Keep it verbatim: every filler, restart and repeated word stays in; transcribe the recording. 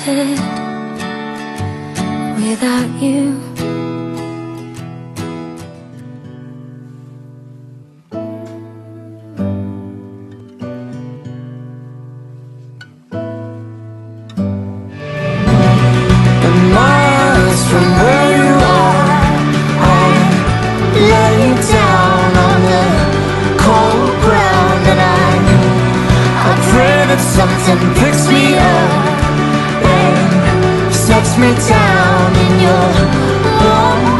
disappointed without you. Miles from where you are, I lay you down on the cold ground, and I, I pray that something picks me up and sets me down in your warm